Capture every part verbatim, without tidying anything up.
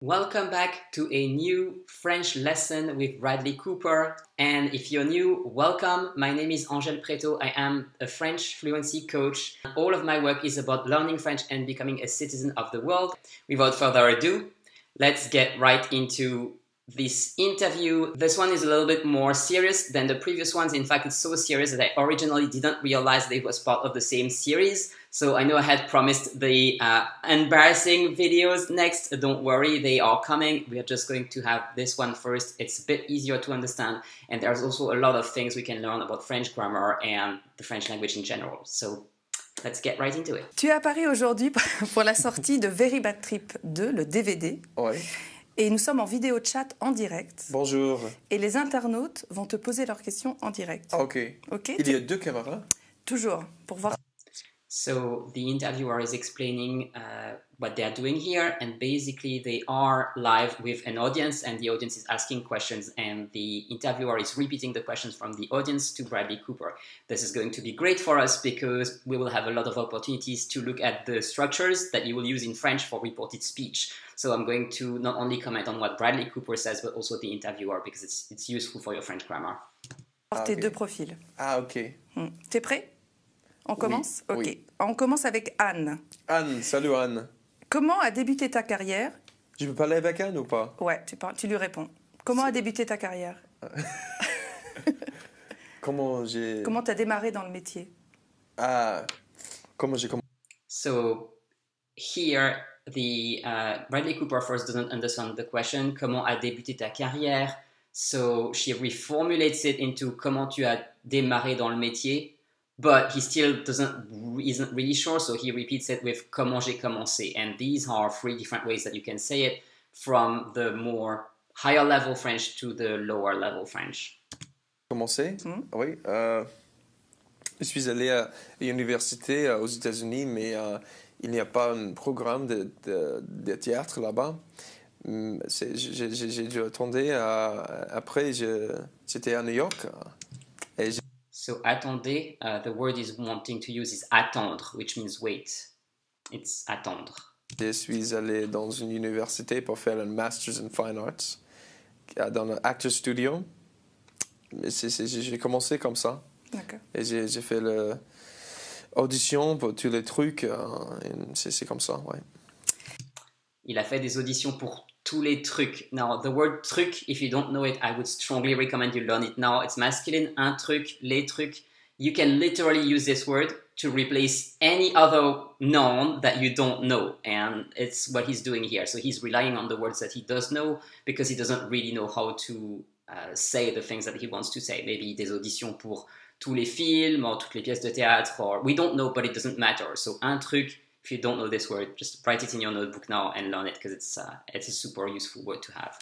Welcome back to a new French lesson with Bradley Cooper. And if you're new, welcome. My name is Angèle Préto. I am a French fluency coach. All of my work is about learning French and becoming a citizen of the world. Without further ado, let's get right into this interview. This one is a little bit more serious than the previous ones. In fact, it's so serious that I originally didn't realize that it was part of the same series. So I know I had promised the uh, embarrassing videos next. Don't worry, they are coming. We are just going to have this one first. It's a bit easier to understand. And there's also a lot of things we can learn about French grammar and the French language in general. So let's get right into it. Tu apparais aujourd'hui pour la sortie de Very Bad Trip deux, le D V D. Oui. Et nous sommes en vidéo chat en direct. Bonjour. Et les internautes vont te poser leurs questions en direct. Ah, ok. Ok. Il y a deux caméras. Toujours, pour voir. So the interviewer is explaining uh, what they are doing here, and basically they are live with an audience, and the audience is asking questions, and the interviewer is repeating the questions from the audience to Bradley Cooper. This is going to be great for us because we will have a lot of opportunities to look at the structures that you will use in French for reported speech. So I'm going to not only comment on what Bradley Cooper says, but also the interviewer, because it's, it's useful for your French grammar. Ah, tes okay. deux profils. Ah, ok. Hmm. T'es prêt? On commence? Oui, Ok. oui. On commence avec Anne. Anne, salut Anne. Comment a débuté ta carrière? Je peux parler avec Anne ou pas? Ouais, tu, parles, tu lui réponds. Comment a débuté ta carrière? Comment j'ai... Comment t'as démarré dans le métier? Ah, comment j'ai commencé? So here, the uh, Bradley Cooper first doesn't understand the question. Comment a débuté ta carrière? So she reformulates it into comment tu as démarré dans le métier. But he still doesn't, isn't really sure, so he repeats it with comment j'ai commencé. And these are three different ways that you can say it, from the more higher level French to the lower level French. Commencé? Mm. Oui. Euh, je suis allé à l'université aux États-Unis, mais euh, il n'y a pas un programme de, de, de théâtre là-bas. J'ai dû attendre. Euh, après, j'étais à New York. Et So attendez, uh, the word is wanting to use is attendre, which means wait. It's attendre. Je suis allé dans une université pour faire un Master's in Fine Arts dans un actor studio. J'ai commencé comme ça. D'accord. Et j'ai fait l'audition pour tous les trucs. C'est comme ça, ouais. Il a fait des auditions pour tous les trucs. Now, the word truc, if you don't know it, I would strongly recommend you learn it now. It's masculine, un truc, les trucs. You can literally use this word to replace any other noun that you don't know. And it's what he's doing here. So he's relying on the words that he does know because he doesn't really know how to uh, say the things that he wants to say. Maybe des auditions pour tous les films or toutes les pièces de théâtre. Or we don't know, but it doesn't matter. So un truc, if you don't know this word, just write it in your notebook now and learn it because it's, uh, it's a super useful word to have.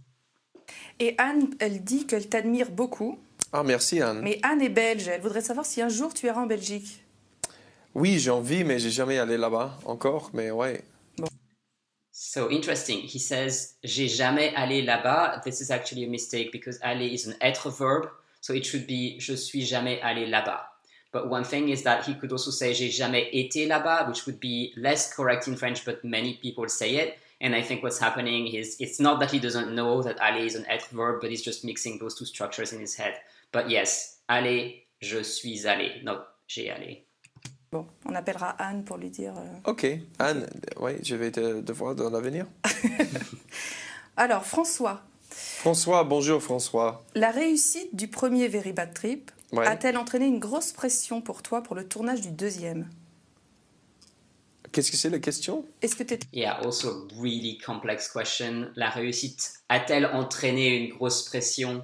Et Anne, elle dit qu'elle t'admire beaucoup. Ah, merci Anne. Mais Anne est belge. Elle voudrait savoir si un jour tu iras en Belgique. Oui, j'ai envie, mais j'ai jamais allé là-bas encore, mais ouais. Bon. So interesting. He says, j'ai jamais allé là-bas. This is actually a mistake because aller is an être verb. So it should be, je suis jamais allé là-bas. But one thing is that he could also say j'ai jamais été là-bas, which would be less correct in French, but many people say it. And I think what's happening is it's not that he doesn't know that aller is an être verb, but he's just mixing those two structures in his head. But yes, aller, je suis allé, not j'ai allé. Bon, on appellera Anne pour lui dire... Euh... Ok, Anne, oui, je vais te, te voir dans l'avenir. Alors, François. François, bonjour François. La réussite du premier Very Bad Trip ouais. a-t-elle entraîné une grosse pression pour toi pour le tournage du deuxième? Qu'est-ce que c'est la question? Est-ce que t'es... Yeah, also a really complex question. La réussite a-t-elle entraîné une grosse pression?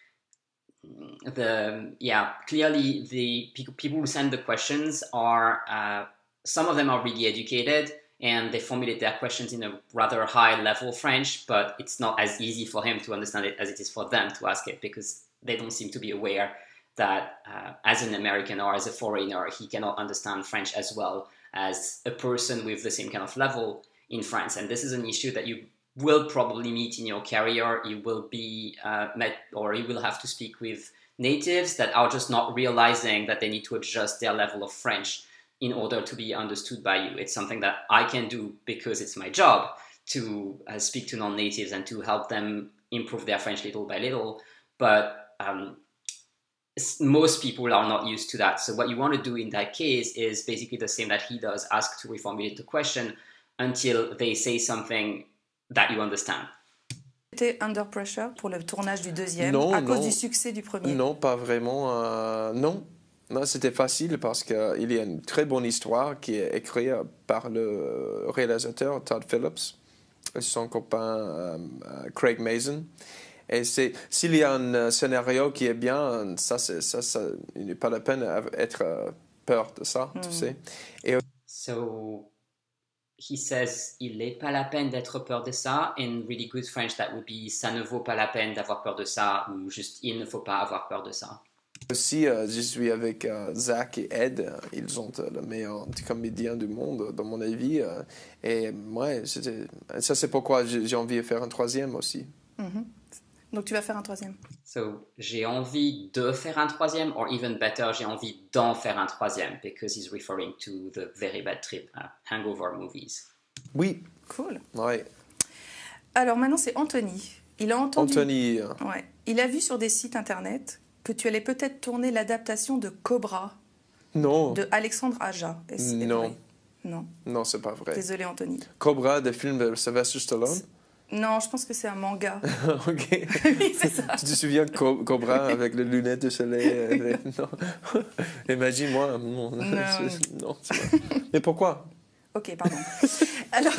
The yeah, clearly the people who send the questions are uh, some of them are really educated and they formulate their questions in a rather high level French, but it's not as easy for him to understand it as it is for them to ask it because they don't seem to be aware that uh, as an American or as a foreigner, he cannot understand French as well as a person with the same kind of level in France. And this is an issue that you will probably meet in your career. You will be uh, met, or you will have to speak with natives that are just not realizing that they need to adjust their level of French in order to be understood by you. It's something that I can do because it's my job to uh, speak to non-natives and to help them improve their French little by little. But um, most people are not used to that. So what you want to do in that case is basically the same that he does, ask to reformulate the question until they say something that you understand. C'était under pressure pour le tournage du deuxième non, à non, cause du succès du premier? Non, pas vraiment. Euh, non, non c'était facile parce qu'il y a une très bonne histoire qui est écrite par le réalisateur Todd Phillips et son copain euh, Craig Mazin. Et c'est, s'il y a un scénario qui est bien, ça, c'est, ça, ça il n'est pas la peine d'être peur de ça, mm. tu sais. Et... So, he says, il n'est pas la peine d'être peur de ça. In really good French, that would be, ça ne vaut pas la peine d'avoir peur de ça, ou juste, il ne faut pas avoir peur de ça. Aussi, euh, je suis avec euh, Zach et Ed. Ils sont euh, les meilleurs comédiens du monde, dans mon avis. Euh, et ouais, ça, c'est pourquoi j'ai envie de faire un troisième aussi. Mm-hmm. Donc, tu vas faire un troisième. So, j'ai envie de faire un troisième, or even better, j'ai envie d'en faire un troisième, because he's referring to the Very Bad Trip, uh, hangover movies. Oui. Cool. Ouais. Alors, maintenant, c'est Anthony. Il a entendu... Anthony. Ouais. Il a vu sur des sites internet que tu allais peut-être tourner l'adaptation de Cobra. Non. De Alexandre Aja. Est-ce non. Vrai? Non. Non, c'est pas vrai. Désolé, Anthony. Cobra, des films de Sylvester Stallone? Non, je pense que c'est un manga. Ok. Oui, c'est ça. Tu te souviens de Cobra avec les lunettes de soleil? Les... Non. Imagine-moi. Non, non. non c'est pas... Mais pourquoi? Ok, pardon. Alors...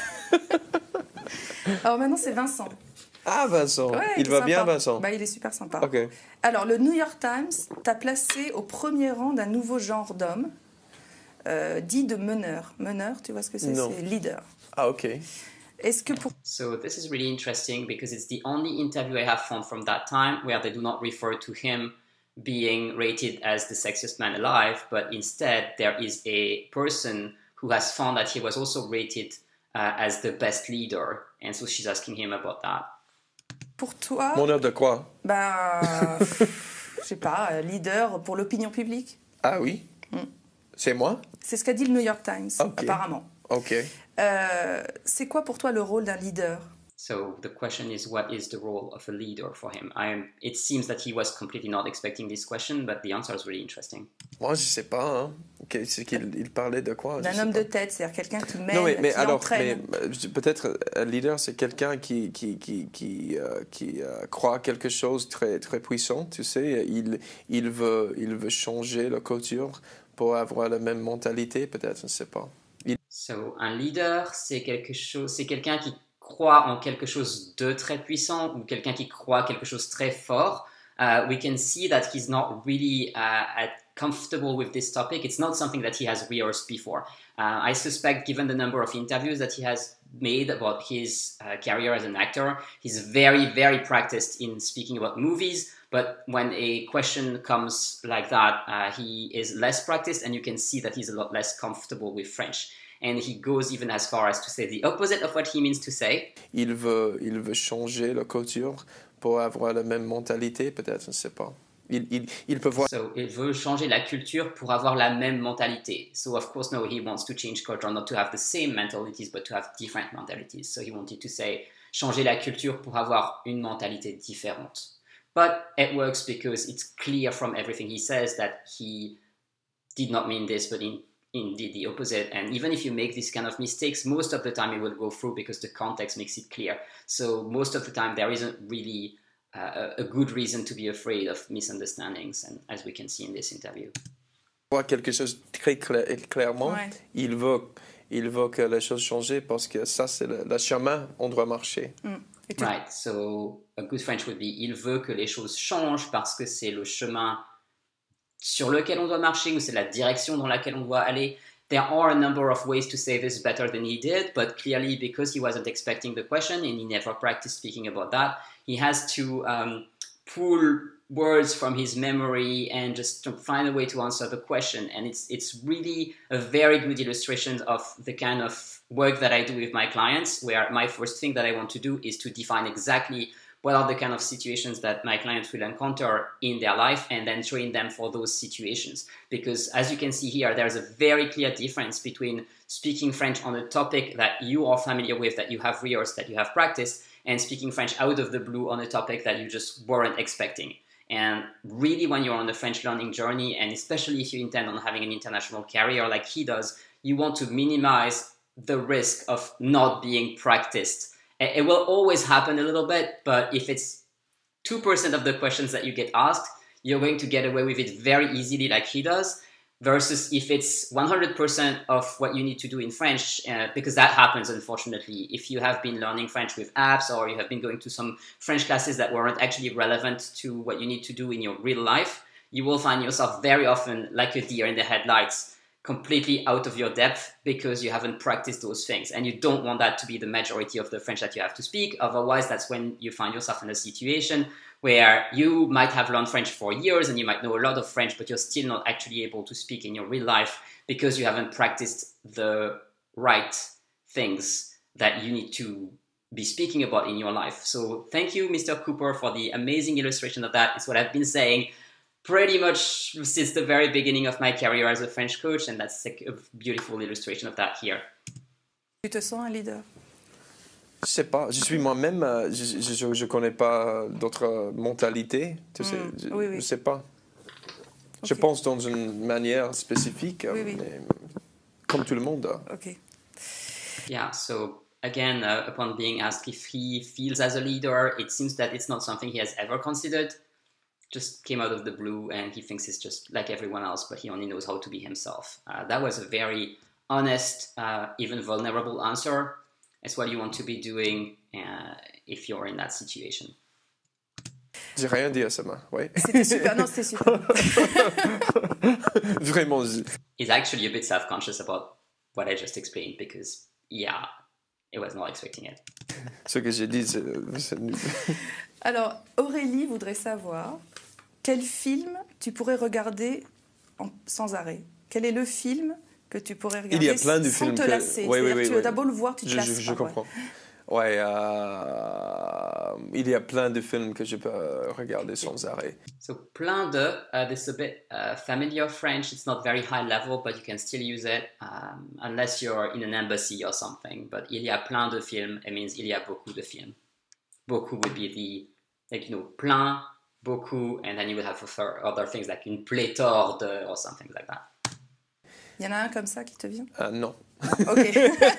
Alors maintenant, c'est Vincent. Ah, Vincent. Ouais, il, il va sympa. bien, Vincent? Bah, il est super sympa. Ok. Alors, le New York Times t'a placé au premier rang d'un nouveau genre d'homme, euh, dit de meneur. Meneur, tu vois ce que c'est? C'est leader. Ah, ok. Est-ce que pour... So this is really interesting because it's the only interview I have found from that time where they do not refer to him being rated as the sexiest man alive, but instead there is a person who has found that he was also rated uh, as the best leader. And so she's asking him about that. Pour toi... Meneur de quoi? Ben, je sais pas, leader pour l'opinion publique. Ah oui? Mm. C'est moi? C'est ce qu'a dit le New York Times, okay. apparemment. Ok. Euh, c'est quoi pour toi le rôle d'un leader? So the question is, what is the role of a leader for him? I am, it seems that he was completely not expecting this question, but the answer is really interesting. Moi, je sais pas. Hein. C'est qu'il il parlait de quoi? D'un homme pas. de tête, c'est-à-dire quelqu'un qui mène, non, mais, mais qui alors, entraîne. Mais, peut-être un leader, c'est quelqu'un qui, qui, qui, qui, euh, qui euh, croit quelque chose de très, très puissant, tu sais. Il, il, veut, il veut changer la culture pour avoir la même mentalité, peut-être, je ne sais pas. Il... So, un leader, c'est quelque chose, c'est quelqu'un qui croit en quelque chose de très puissant ou quelqu'un qui croit quelque chose de très fort. Uh, we can see that he's not really uh, comfortable with this topic. It's not something that he has rehearsed before. Uh, I suspect, given the number of interviews that he has made about his uh, career as an actor, he's very, very practiced in speaking about movies. But when a question comes like that, uh, he is less practiced, and you can see that he's a lot less comfortable with French. And he goes even as far as to say the opposite of what he means to say. Il veut, il veut changer la culture pour avoir la même mentalité, peut-être, je ne sais pas. Il, il, il peut voir... So, il veut changer la culture pour avoir la même mentalité. So, of course, no, he wants to change culture, not to have the same mentalities, but to have different mentalities. So, he wanted to say, changer la culture pour avoir une mentalité différente. But it works because it's clear from everything he says that he did not mean this, but in, indeed the opposite. And even if you make these kind of mistakes, most of the time it will go through because the context makes it clear. So most of the time there isn't really uh, a good reason to be afraid of misunderstandings, and as we can see in this interview. Voit quelque chose très clair, clairement, ouais. il veut, il veut que les choses changent parce que ça c'est le, le chemin on doit marcher. Mm. Right, so a good French would be il veut que les choses changent parce que c'est le chemin sur lequel on doit marcher ou c'est la direction dans laquelle on doit aller. There are a number of ways to say this better than he did, but clearly because he wasn't expecting the question and he never practiced speaking about that, he has to um, pull words from his memory and just to find a way to answer the question. And it's it's really a very good illustration of the kind of work that I do with my clients, where my first thing that I want to do is to define exactly what are the kind of situations that my clients will encounter in their life, and then train them for those situations. Because as you can see here, there's a very clear difference between speaking French on a topic that you are familiar with, that you have rehearsed, that you have practiced, and speaking French out of the blue on a topic that you just weren't expecting. And really, when you're on the French learning journey, and especially if you intend on having an international career like he does, you want to minimize the risk of not being practiced. It will always happen a little bit, but if it's two percent of the questions that you get asked, you're going to get away with it very easily like he does, versus if it's one hundred percent of what you need to do in French, uh, because that happens, unfortunately. If you have been learning French with apps, or you have been going to some French classes that weren't actually relevant to what you need to do in your real life, you will find yourself very often like a deer in the headlights, completely out of your depth because you haven't practiced those things. And you don't want that to be the majority of the French that you have to speak. Otherwise, that's when you find yourself in a situation where you might have learned French for years and you might know a lot of French, but you're still not actually able to speak in your real life because you haven't practiced the right things that you need to be speaking about in your life. So thank you, Mister Cooper, for the amazing illustration of that. It's what I've been saying pretty much since the very beginning of my career as a French coach, and that's a beautiful illustration of that here. Tu te sens un leader? Je sais pas, je suis moi-même, je, je, je connais pas d'autres mentalités, tu sais, mm. je, oui, oui. je sais pas. Okay. Je pense dans une manière spécifique, oui, oui. Mais comme tout le monde. Okay. Yeah, so again, uh, upon being asked if he feels as a leader, it seems that it's not something he has ever considered. Just came out of the blue, and he thinks he's just like everyone else, but he only knows how to be himself. Uh, that was a very honest, uh, even vulnerable answer. It's what you want to be doing uh, if you're in that situation. J'ai rien dit à ça, oui. C'était super, non, c'était super. Vraiment. He's actually a bit self-conscious about what I just explained because, yeah, he was not expecting it. Ce que j'ai dit, c'est... Alors, Aurélie voudrait savoir quel film tu pourrais regarder en, sans arrêt. Quel est le film que tu pourrais regarder Il y a plein de sans films te que... lasser? Oui, oui, oui, tu oui. d'abord le voir, tu te je, lasses je, pas. Je comprends. Ouais, euh, il y a plein de films que je peux regarder sans arrêt. So, plein de, uh, this is a bit uh, familiar French. It's not very high level, but you can still use it um, unless you're in an embassy or something. But il y a plein de films. It means il y a beaucoup de films. Beaucoup would be the, like, you know, plein, beaucoup, and then you would have other things like une pléthore de, or something like that. Il y en a un comme ça qui te vient? euh, Non. Ok.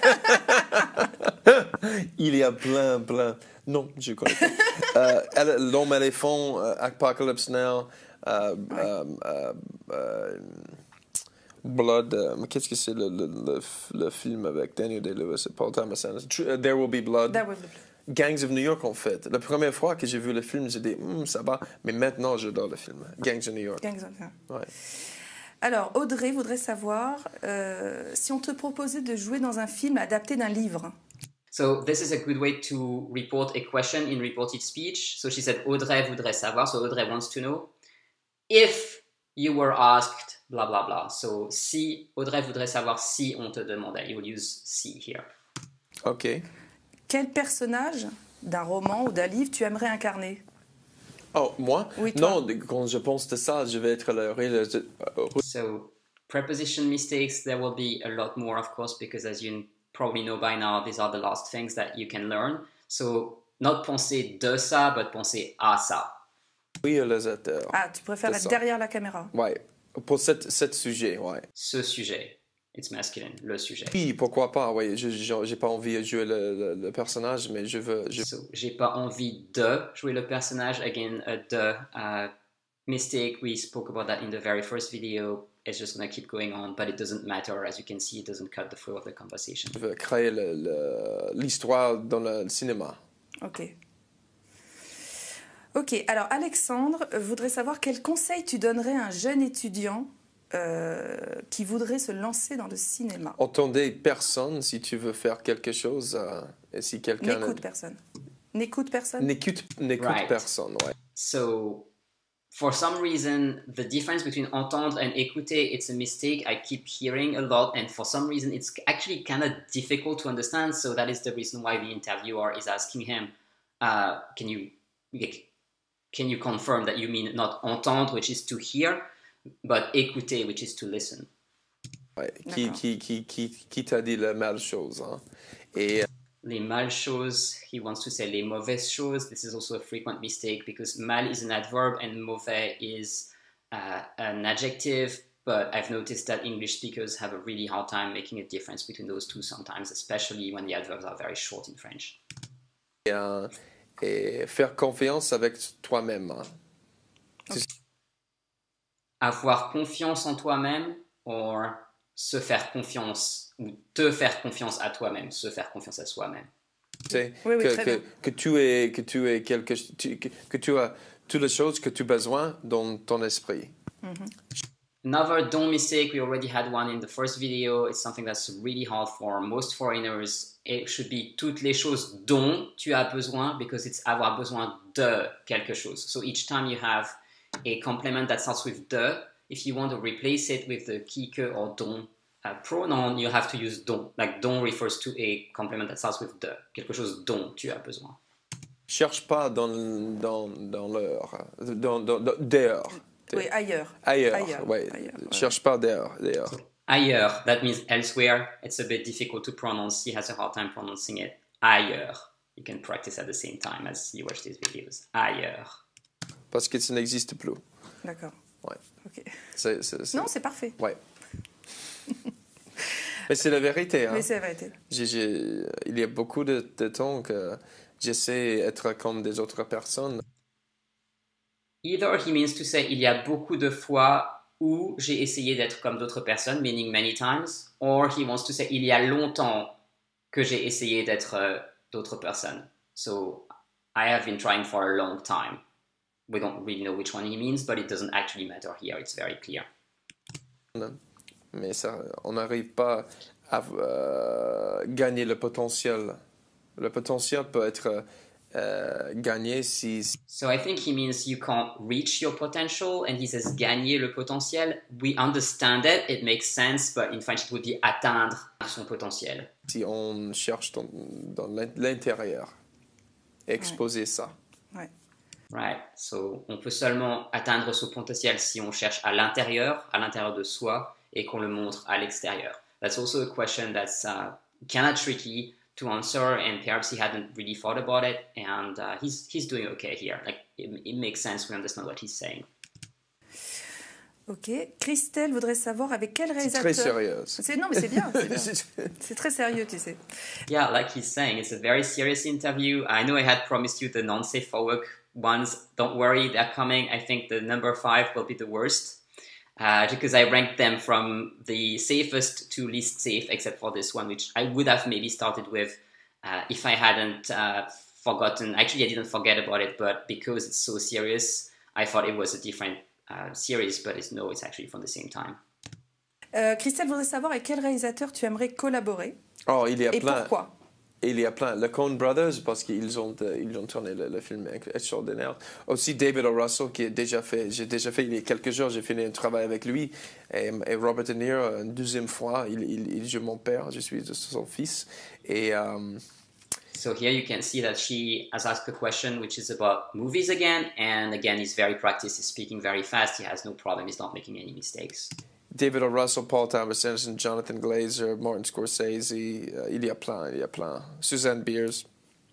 Il y a plein, plein. Non, je connais pas. euh, L'homme éléphant, uh, Apocalypse Now, uh, ouais. um, uh, uh, Blood. Uh, Qu'est-ce que c'est le, le, le, le film avec Daniel Day-Lewis et Paul Thomas Anderson? Uh, There Will Be Blood. There Will Be Blood. Gangs of New York, en fait. La première fois que j'ai vu le film, j'ai dit, hm, ça va. Mais maintenant, j'adore le film. Gangs of New York. Gangs of New York. Ouais. Alors, Audrey voudrait savoir euh, si on te proposait de jouer dans un film adapté d'un livre. So this is a good way to report a question in reported speech. So she said, Audrey voudrait savoir. So Audrey wants to know if you were asked, blah, blah, blah. So si, Audrey voudrait savoir si on te demandait. You will use si here. OK. Quel personnage d'un roman ou d'un livre tu aimerais incarner? Oh, moi? Oui, toi. Non, quand je pense de ça, je vais être le réalisateur. So, preposition mistakes, there will be a lot more, of course, because as you probably know by now, these are the last things that you can learn. So, not penser de ça, but penser à ça. Oui, réalisateur. Ah, tu préfères être ça. derrière la caméra? Ouais, pour cet, cet sujet, ouais. Ce sujet. It's masculine, le sujet. Oui, pourquoi pas, oui. Je j'ai pas envie de jouer le, le, le personnage, mais je veux... Je... So, j'ai pas envie de jouer le personnage. Again, uh, de uh, mistake, we spoke about that in the very first video. It's just going to keep going on, but it doesn't matter. As you can see, it doesn't cut the flow of the conversation. Je veux créer l'histoire dans le cinéma. Ok. Ok, alors Alexandre voudrait savoir quel conseil tu donnerais à un jeune étudiant euh, qui voudrait se lancer dans le cinéma. Entendez personne si tu veux faire quelque chose. Euh, et si quelqu'un... N'écoute personne. N'écoute personne. N'écoute Right. personne, ouais. So, for some reason, the difference between entendre and écouter, it's a mistake I keep hearing a lot, and for some reason, it's actually kind of difficult to understand. So that is the reason why the interviewer is asking him, uh, can you like, can you confirm that you mean not entendre, which is to hear, but écouter, which is to listen? Ouais, qui, qui, qui, qui, qui t'a dit la mal chose, hein? Et les mal choses, he wants to say les mauvaises choses. This is also a frequent mistake because mal is an adverb and mauvais is uh, an adjective. But I've noticed that English speakers have a really hard time making a difference between those two sometimes, especially when the adverbs are very short in French. Et, euh, et faire confiance avec toi-même. Hein? Okay. Avoir confiance en toi-même ou se faire confiance ou te faire confiance à toi-même, se faire confiance à soi-même. C'est oui, oui, que, que, que tu es que tu es quelque tu, que, que tu as toutes les choses que tu as besoin dans ton esprit. Mm-hmm. Another don't mistake, we already had one in the first video. It's something that's really hard for most foreigners. It should be toutes les choses dont tu as besoin because it's avoir besoin de quelque chose. So each time you have a complement that starts with de, if you want to replace it with the qui, que, or dont uh, pronoun, you have to use dont. Like dont refers to a complement that starts with de, quelque chose dont tu as besoin. Cherche pas dans dans dans l'heure, dans, dans, dans dehors. Oui, ailleurs. Ailleurs, ailleurs ouais. Ailleurs, ouais. Cherche pas dehors, dehors. Ailleurs, that means elsewhere. It's a bit difficult to pronounce. He has a hard time pronouncing it. Ailleurs. You can practice at the same time as you watch these videos. Ailleurs. Parce que ça n'existe plus. D'accord. Ouais. Ok. C'est, c'est, c'est... Non, c'est parfait. Ouais. Mais c'est la vérité. Hein. Mais c'est la vérité. J'ai, j'ai... Il y a beaucoup de, de temps que j'essaie d'être comme des autres personnes. Either he means to say il y a beaucoup de fois où j'ai essayé d'être comme d'autres personnes, meaning many times, or he wants to say il y a longtemps que j'ai essayé d'être euh, d'autres personnes. So I have been trying for a long time. We don't really know which one he means, but it doesn't actually matter here. It's very clear. Non. Mais ça, on n'arrive pas à euh, gagner le potentiel. Le potentiel peut être euh, gagné si... So I think he means you can't reach your potential, and he says gagner le potentiel. We understand it, it makes sense, but in French it would be atteindre son potentiel. Si on cherche dans, dans l'intérieur, exposer ouais. ça. Ouais. Right. So on peut seulement atteindre son potentiel si on cherche à l'intérieur, à l'intérieur de soi, et qu'on le montre à l'extérieur. That's also a question that's uh, kind of tricky to answer, and perhaps he hadn't really thought about it, and uh, he's he's doing okay here. Like it, it makes sense. We understand what he's saying. Ok. Christelle voudrait savoir avec quel réalisateur... C'est très sérieux. C'est, non, mais c'est bien. C'est, bien. C'est très sérieux, tu sais. Yeah, like he's saying, it's a very serious interview. I know I had promised you the non-safe for work ones. Don't worry, they're coming. I think the number five will be the worst. Uh, because I ranked them from the safest to least safe, except for this one, which I would have maybe started with uh, if I hadn't uh, forgotten. Actually, I didn't forget about it, but because it's so serious, I thought it was a different uh, series, but it's, no, it's actually from the same time. Euh, Christelle voudrait savoir avec quel réalisateur tu aimerais collaborer. Oh, il y a et plein. Pourquoi? Il y a plein. Le Coen Brothers, parce qu'ils ont, euh, ils ont tourné le, le film extraordinaire. Aussi David O. Russell, qui a déjà fait, j'ai déjà fait il y a quelques jours, j'ai fini un travail avec lui. Et, et Robert De Niro, une deuxième fois, il, il, il joue mon père, je suis son fils. Et, um... So here you can see that she has asked a question which is about movies again. And again, he's very practiced, he's speaking very fast, he has no problem, he's not making any mistakes. David O. Russell, Paul Thomas Anderson, Jonathan Glazer, Martin Scorsese, euh, il y a plein, il y a plein. Suzanne Biers.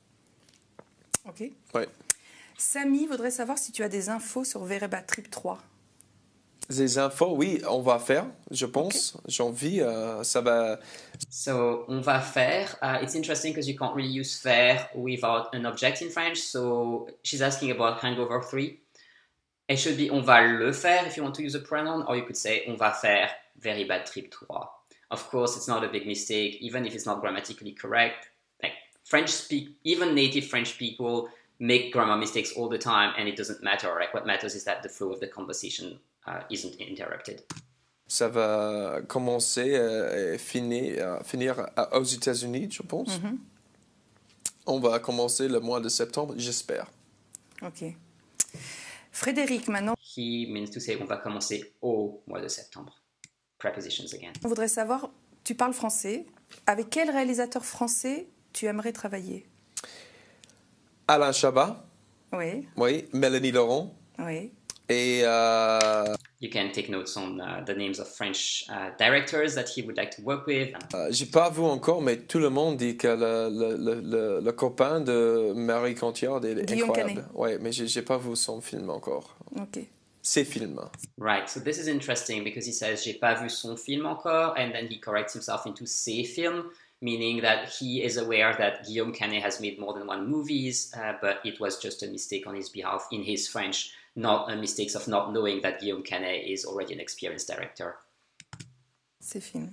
Ok. Oui. Samy voudrait savoir si tu as des infos sur Vereba Trip trois. Des infos, oui, on va faire, je pense. Okay. J'ai envie, uh, ça va... So, on va faire. Uh, it's interesting because you can't really use faire without an object in French. So, she's asking about Hangover three. It should be on va le faire if you want to use a pronoun, or you could say on va faire Very Bad Trip trois. Of course, it's not a big mistake, even if it's not grammatically correct. Like French speak, even native French people make grammar mistakes all the time, and it doesn't matter. Like what matters is that the flow of the conversation uh, isn't interrupted. Ça va commencer euh, et finir, euh, finir aux États-Unis, je pense. Mm-hmm. On va commencer le mois de septembre, j'espère. Ok. Frédéric, maintenant. He means to say on va commencer au mois de septembre. Prepositions again. On voudrait savoir, tu parles français. Avec quel réalisateur français tu aimerais travailler? Alain Chabat. Oui. Oui, Mélanie Laurent. Oui. Et euh, You can take notes on uh, the names of French uh, directors that he would like to work with. euh, j'ai pas vu encore, mais tout le monde dit que le, le, le, le, le copain de Marie Cotillard est Guillaume incroyable. Canet. Oui, mais j'ai, j'ai pas vu son film encore. Ok. Ses films. Right, so this is interesting because he says j'ai pas vu son film encore, and then he corrects himself into ses films, meaning that he is aware that Guillaume Canet has made more than one movies, uh, but it was just a mistake on his behalf in his French, not a mistake of not knowing that Guillaume Canet is already an experienced director. Ses films.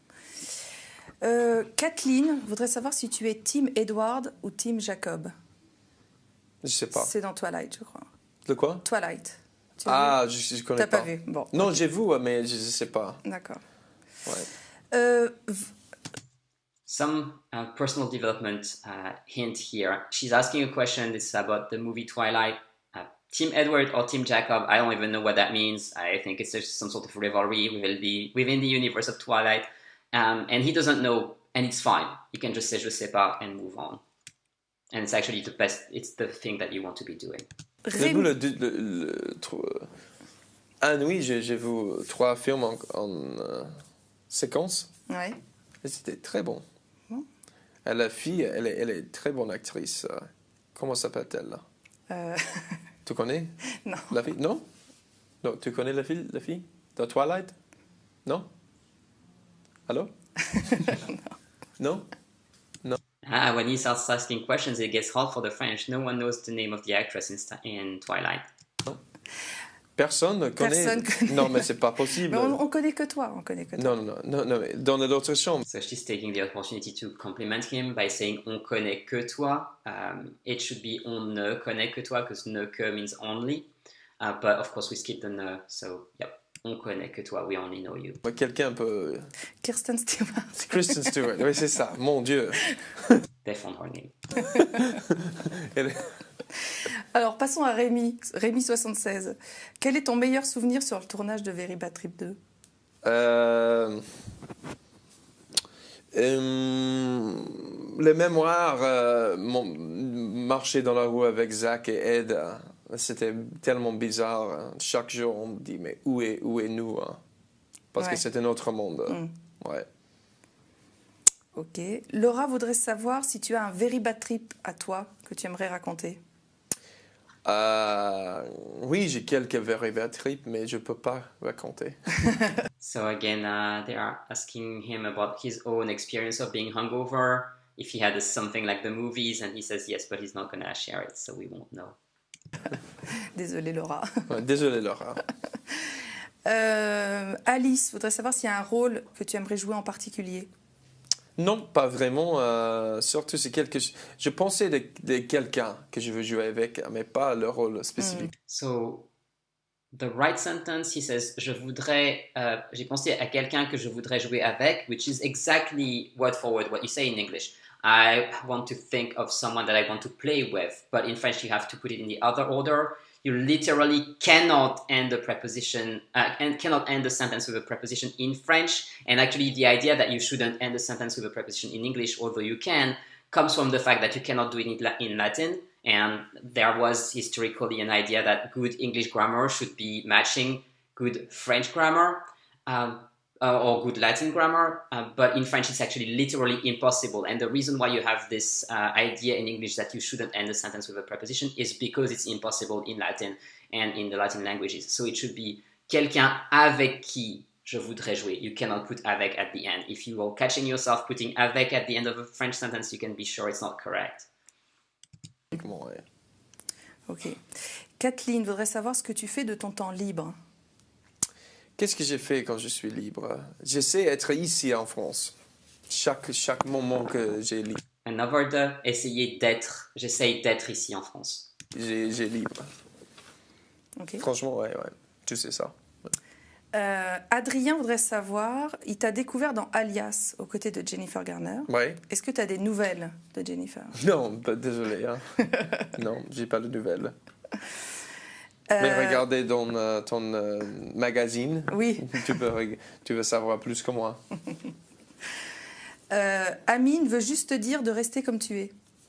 Euh, Kathleen voudrait savoir si tu es Team Edward ou Team Jacob. Je sais pas. C'est dans Twilight, je crois. De quoi? Twilight. Tu as Ah, vu? je, je connais T'as pas. pas vu? Bon. Non, ok. j'ai vu, mais je, je sais pas. D'accord. Ouais. Euh, Some uh, personal development uh, hint here. She's asking a question. This is about the movie Twilight. Uh, Team Edward or Team Jacob? I don't even know what that means. I think it's just some sort of rivalry within the within the universe of Twilight. Um, and he doesn't know, and it's fine. You can just say je sais pas and move on. And it's actually the best. It's the thing that you want to be doing. J'ai vu le, le, le, le, le ah oui, j'ai, j'ai vu trois films en, en euh, séquence. Ouais. Et c'était très bon. Bon. Et la fille, elle est, elle est très bonne actrice. Comment s'appelle-t-elle là? Euh... Tu connais? Non. La fille? Non? Non, tu connais la fille, la fille de Twilight? Non? Allô? Non? Non? Ah, when he starts asking questions, it gets hard for the French. No one knows the name of the actress in, in Twilight. Personne ne connaît. Personne connaît. Non, mais c'est pas possible. Mais on, on connaît que toi, on connaît que toi. Non, non, non, non, non, mais dans l'autre chambre. So she's taking the opportunity to compliment him by saying on connaît que toi. Um, it should be on ne connaît que toi because ne que means only. Uh, but of course we skip the ne. So yep, on connaît que toi. We only know you. Quelqu'un peut. Kirsten Stewart. Kristen Stewart, oui, c'est ça. Mon Dieu. Défend her name. Elle- Alors passons à Rémi, Rémi soixante-seize. Quel est ton meilleur souvenir sur le tournage de Very Bad Trip deux? Euh, euh, les mémoires, euh, mon- marcher dans la rue avec Zach et Ed, euh, c'était tellement bizarre. hein. Chaque jour, on me dit, mais où est, où est nous hein? Parce Ouais. que c'est un autre monde. Mm. Ouais. Ok. Laura voudrait savoir si tu as un Very Bad Trip à toi que tu aimerais raconter. Euh, oui, j'ai quelques very bad trips, mais je ne peux pas raconter. So again, uh, they are asking him about his own experience of being hungover. If he had a, something like the movies, and he says yes, but he's not gonna share it, so we won't know. Désolée Laura. Ouais, désolé, Laura. Euh, Alice voudrait savoir s'il y a un rôle que tu aimerais jouer en particulier. Non, pas vraiment. euh, surtout, c'est quelque. Je pensais de, de quelqu'un que je veux jouer avec, mais pas le rôle spécifique. So, the right sentence, he says, je voudrais, uh, j'ai pensé à quelqu'un que je voudrais jouer avec, which is exactly word for word what you say in English. I want to think of someone that I want to play with, but in French you have to put it in the other order. You literally cannot end the preposition uh, and cannot end the sentence with a preposition in French. And actually, the idea that you shouldn't end the sentence with a preposition in English, although you can, comes from the fact that you cannot do it in, La- in Latin. And there was historically an idea that good English grammar should be matching good French grammar um, uh, or good Latin grammar. Uh, but in French, it's actually literally impossible. And the reason why you have this uh, idea in English that you shouldn't end a sentence with a preposition is because it's impossible in Latin and in the Latin languages. So it should be quelqu'un avec qui je voudrais jouer. You cannot put avec at the end. If you are catching yourself putting avec at the end of a French sentence, you can be sure it's not correct. Ouais. Ok. Kathleen voudrait savoir ce que tu fais de ton temps libre. Qu'est-ce que j'ai fait quand je suis libre? J'essaie d'être ici en France. Chaque, chaque moment que j'ai libre, Another de essayer d'être, j'essaye d'être ici en France. j'ai, j'ai libre. Ok. Franchement, ouais, ouais. Tu sais ça. Euh, Adrien voudrait savoir, il t'a découvert dans Alias aux côtés de Jennifer Garner. Ouais. Est-ce que tu as des nouvelles de Jennifer? Non, bah, désolé. Hein. Non, j'ai pas de nouvelles. Euh, Mais regardez dans euh, ton euh, magazine. Oui. Tu veux, reg- tu veux savoir plus que moi. Euh, Amine veut juste te dire de rester comme tu es.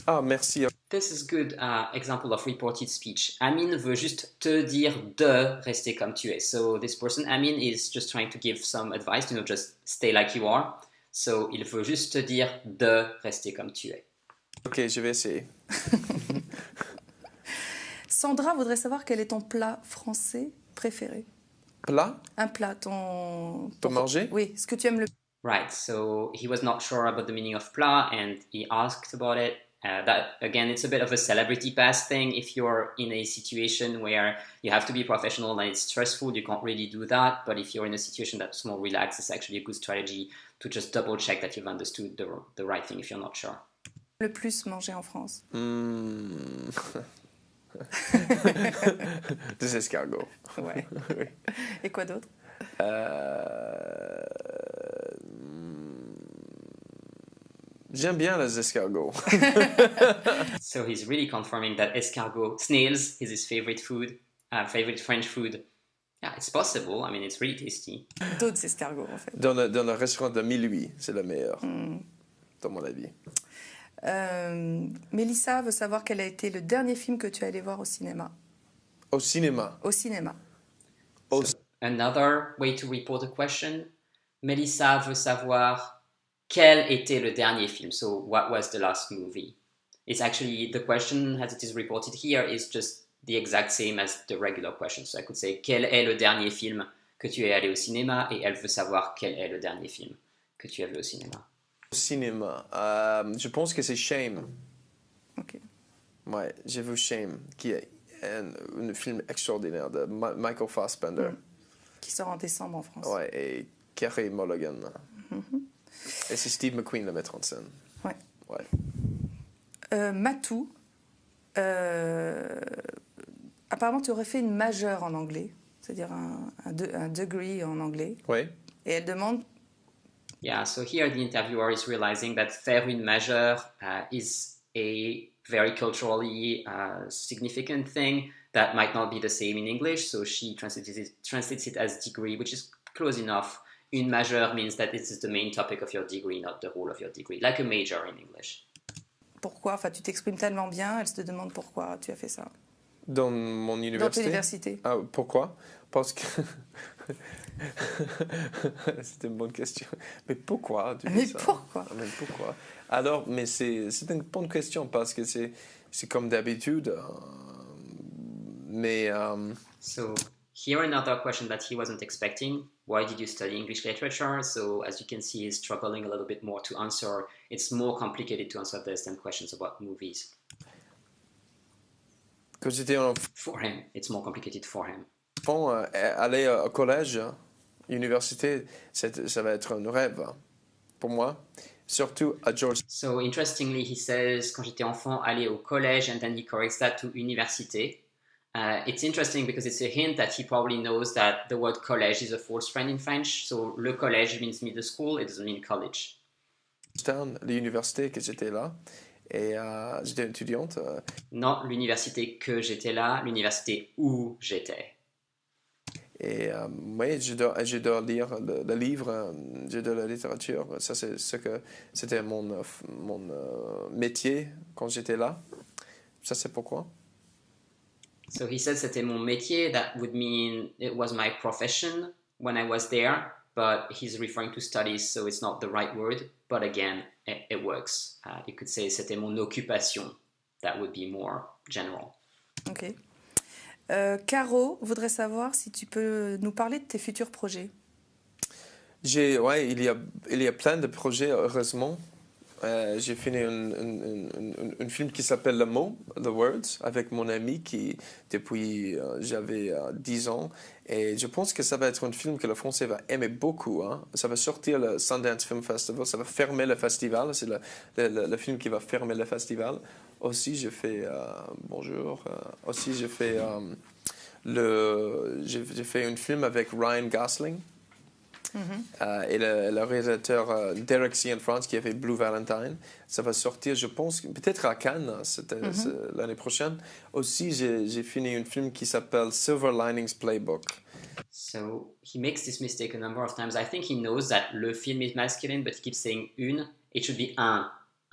Ah, merci. This is good uh, example of reported speech. Amin veut juste te dire de rester comme tu es. So this person, Amin, is just trying to give some advice, you know, just stay like you are. So il veut juste te dire de rester comme tu es. Ok, je vais essayer. Sandra voudrait savoir quel est ton plat français préféré. Plat? Un plat, ton... Pour ton- manger? Oui, ce que tu aimes le Right, so he was not sure about the meaning of plat and he asked about it. Uh, that again, it's a bit of a celebrity pass thing. If you're in a situation where you have to be professional and it's stressful, you can't really do that. But if you're in a situation that's more relaxed, it's actually a good strategy to just double check that you've understood the, the right thing if you're not sure. le plus mangé en France. Hmm. Des escargots. Ouais. Oui. Et quoi d'autre? Euh, J'aime bien les escargots. So he's really confirming that escargot, snails, is his favorite food, uh, favorite French food. Yeah, it's possible. I mean, it's really tasty. D'autres escargots, en fait. Dans le, dans le restaurant de Minuit, c'est le meilleur, Mm. dans mon avis. Euh, Mélissa veut savoir quel a été le dernier film que tu es allé voir au cinéma. Au cinéma. Au cinéma. Au So another way to report a question. Melissa veut savoir quel était le dernier film. So what was the last movie? It's actually, the question as it is reported here is just the exact same as the regular question. So I could say, quel est le dernier film que tu es allé au cinéma? Et elle veut savoir quel est le dernier film que tu as vu au cinéma. Au cinéma, euh, je pense que c'est Shame. Ok. Ouais, j'ai vu Shame, qui est un, un film extraordinaire de Ma- Michael Fassbender. Mm. Qui sort en décembre en France. Ouais, et Carey Mulligan. Et c'est Steve McQueen le metteur en scène. Ouais. Ouais. Euh, Matou, euh, apparemment tu aurais fait une majeure en anglais, c'est-à-dire un, un, de- un degree en anglais. Ouais. Et elle demande, Yeah, so here the interviewer is realizing that faire une majeure uh, is a very culturally uh, significant thing that might not be the same in English. So she translates it, translates it as degree, which is close enough. Une majeure means that this is the main topic of your degree, not the whole of your degree, like a major in English. pourquoi, enfin tu t'exprimes tellement bien, elle se demande pourquoi tu as fait ça. Dans mon Dans université. l'université. Ah, pourquoi? Parce que. C'était une bonne question. Mais pourquoi tu dis Mais ça? pourquoi? Mais pourquoi? Alors, mais c'est c'est une bonne question parce que c'est c'est comme d'habitude. euh, mais euh, So here another question that he wasn't expecting. Why did you study English literature? So as you can see, he's struggling a little bit more to answer. It's more complicated to answer this than questions about movies. quand j'étais enfant, For him, it's more complicated for him. euh, aller au collège, université, c'est- ça va être un rêve hein, pour moi. Surtout à George. So interestingly, he says, quand j'étais enfant, aller au collège, and then he corrects that to université. Uh, it's interesting because it's a hint that he probably knows that the word collège is a false friend in French. So le collège means middle school, it doesn't mean college. Georgetown, l'université que j'étais là, et euh, j'étais étudiante. euh, Not l'université que j'étais là, l'université où j'étais. Et euh, oui, j'adore, j'adore lire le, le livre, euh, j'adore la littérature. Ça, c'est ce que c'était mon, euh, f- mon euh, métier quand j'étais là. Ça, c'est pourquoi. So he said c'était mon métier. That would mean it was my profession when I was there. But he's referring to studies, so it's not the right word. But again, it, it works. Uh, you could say c'était mon occupation. That would be more general. Ok. Euh, Caro voudrait savoir si tu peux nous parler de tes futurs projets. J'ai, ouais, il y a, il y a plein de projets, heureusement. Euh, j'ai fini un, un, un, un, un film qui s'appelle Le Mot, The Words, avec mon ami qui, depuis euh, j'avais euh, dix ans. Et je pense que ça va être un film que le Français va aimer beaucoup. Hein. Ça va sortir le Sundance Film Festival, ça va fermer le festival. C'est le, le, le, le film qui va fermer le festival. Aussi, j'ai fait, euh, bonjour, euh, aussi j'ai fait, euh, le, j'ai, j'ai fait un film avec Ryan Gosling. Mm-hmm. Euh, et le, le réalisateur euh, Derek Cianfrance qui a fait Blue Valentine. Ça va sortir, je pense, peut-être à Cannes c'était, Mhm. c'est l'année prochaine. Aussi, j'ai, j'ai fini un film qui s'appelle Silver Linings Playbook. So he makes this mistake a number of times. I think he knows that le film is masculine, but he keeps saying une. It should be un.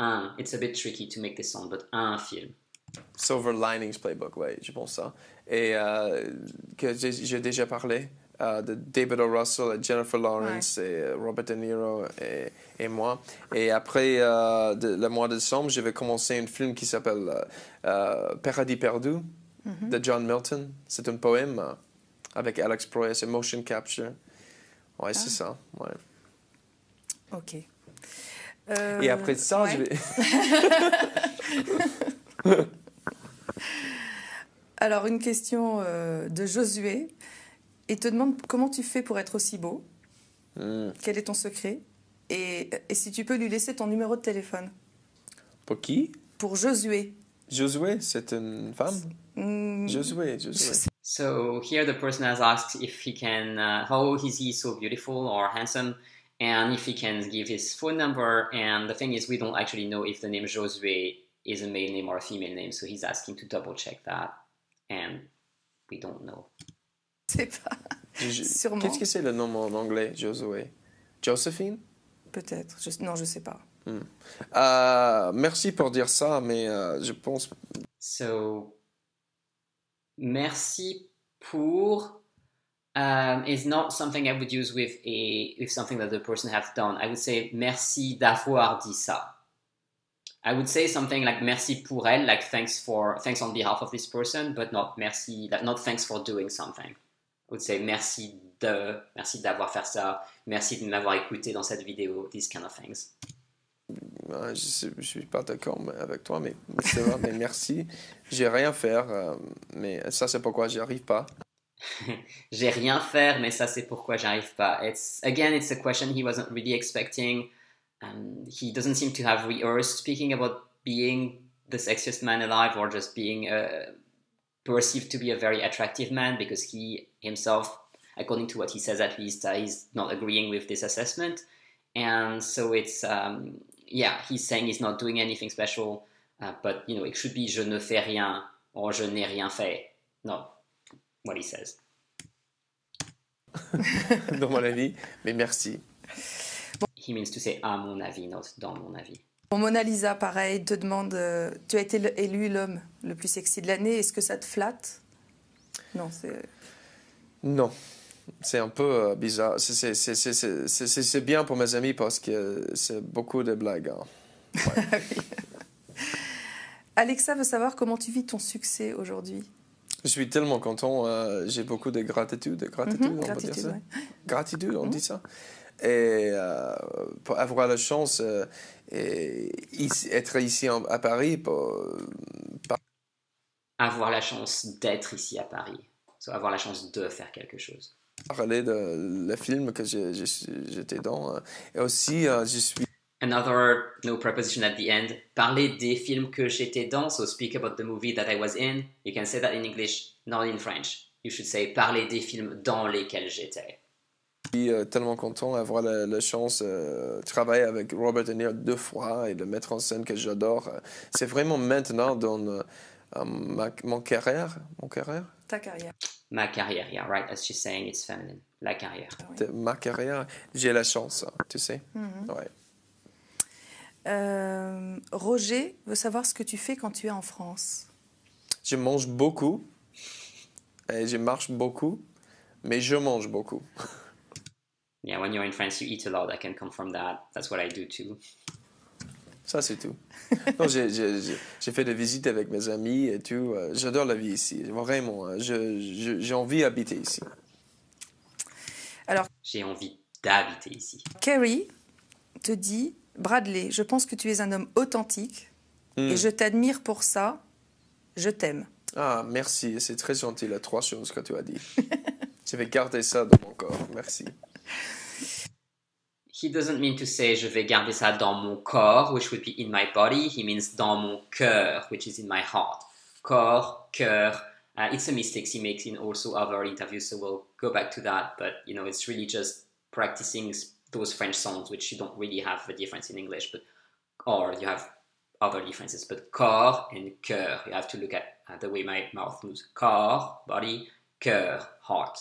un. It's a bit tricky to make this sound, but un film. Silver Linings Playbook, oui, je pense ça. Et euh, que j'ai, j'ai déjà parlé euh, de David O. Russell, et Jennifer Lawrence, ouais. et Robert De Niro et, et moi. Et après euh, de, le mois de décembre, je vais commencer un film qui s'appelle euh, euh, Paradis perdu, mm-hmm. de John Milton. C'est un poème euh, avec Alex Proyas, c'est motion capture. Ouais, ah. c'est ça. Ouais. Ok. Euh, et après ça, ouais. je vais... Alors, une question euh, de Josué. Il te demande comment tu fais pour être aussi beau. Mm. Quel est ton secret et, et si tu peux lui laisser ton numéro de téléphone. Pour qui? Pour Josué. Josué, c'est une femme? Mm. Josué, Josué. So here the person has asked if he can, uh, how is he so beautiful or handsome, and if he can give his phone number. And the thing is, we don't actually know if the name Josué is a male name or a female name, so he's asking to double check that. And we don't know. C'est pas. Je, Sûrement. Qu'est-ce que c'est le nom en anglais, Josué? Josephine? Peut-être. Je, non, je sais pas. Hmm. Euh, merci pour dire ça, mais euh, je pense. So, merci pour um, is not something I would use with a with something that the person has done. I would say merci d'avoir dit ça. I would say something like merci pour elle, like thanks for thanks on behalf of this person, but not merci, like not thanks for doing something. I would say merci de, merci d'avoir fait ça, merci de m'avoir écouté dans cette vidéo, these kind of things. Je ne suis pas d'accord avec toi, mais c'est vrai, mais merci. J'ai rien faire, euh, mais ça c'est pourquoi j'y arrive pas. J'ai rien faire, mais ça c'est pourquoi j'arrive pas. It's again, it's a question he wasn't really expecting. Um, he doesn't seem to have rehearsed speaking about being the sexiest man alive or just being uh, perceived to be a very attractive man, because he himself, according to what he says at least, uh, he's not agreeing with this assessment. And so it's, um, yeah, he's saying he's not doing anything special, uh, but, you know, it should be je ne fais rien or je n'ai rien fait. No, what he says. Dans mon avis, mais merci. He means to say à mon avis, not dans mon avis. Bon, Mona Lisa, pareil, te demande, euh, tu as été élu l'homme le plus sexy de l'année, est-ce que ça te flatte? Non, c'est... Non, c'est un peu euh, bizarre. C'est, c'est, c'est, c'est, c'est, c'est bien pour mes amis parce que c'est beaucoup de blagues. Hein. Ouais. Oui. Alexa veut savoir comment tu vis ton succès aujourd'hui. Je suis tellement content, euh, j'ai beaucoup de gratitude, de gratitude, mm-hmm, on gratitude, peut dire ça. Ouais. Gratitude, on mm-hmm. dit ça. Et euh, pour avoir la chance euh, et ici, être ici en, à Paris pour, par... avoir la chance d'être ici à Paris, so, avoir la chance de faire quelque chose, parler de le film que je, je, j'étais dans, euh, et aussi euh, je suis another no preposition at the end, parler des films que j'étais dans, so speak about the movie that I was in. You can say that in English, not in French. You should say parler des films dans lesquels j'étais. Je suis euh, tellement content d'avoir la, la chance de euh, travailler avec Robert De Niro deux fois et de mettre en scène que j'adore. C'est vraiment maintenant dans euh, ma mon carrière, mon carrière. Ta carrière. Ma carrière, yeah, right. As she's saying, it's feminine. La carrière. De ma carrière, j'ai la chance, tu sais. Mm-hmm. Ouais. Euh, Roger veut savoir ce que tu fais quand tu es en France. Je mange beaucoup et je marche beaucoup, mais je mange beaucoup. Yeah, when you're in France, you eat a lot. I can confirm that. That's what I do too. Ça, c'est tout. Non, j'ai, j'ai, j'ai fait des visites avec mes amis et tout. J'adore la vie ici. Vraiment, je, je, j'ai envie d'habiter ici. Alors, j'ai envie d'habiter ici. Carrie te dit, Bradley, je pense que tu es un homme authentique mm. et je t'admire pour ça. Je t'aime. Ah, merci. C'est très gentil, les trois choses que tu as dit. Je vais garder ça dans mon corps. Merci. He doesn't mean to say je vais garder ça dans mon corps, which would be in my body. He means dans mon cœur, which is in my heart. Corps, cœur. Uh, it's a mistake he makes in also other interviews, so we'll go back to that. But, you know, it's really just practicing those French songs, which you don't really have a difference in English, but or you have other differences. But corps and cœur, you have to look at uh, the way my mouth moves. Corps, body, cœur, heart.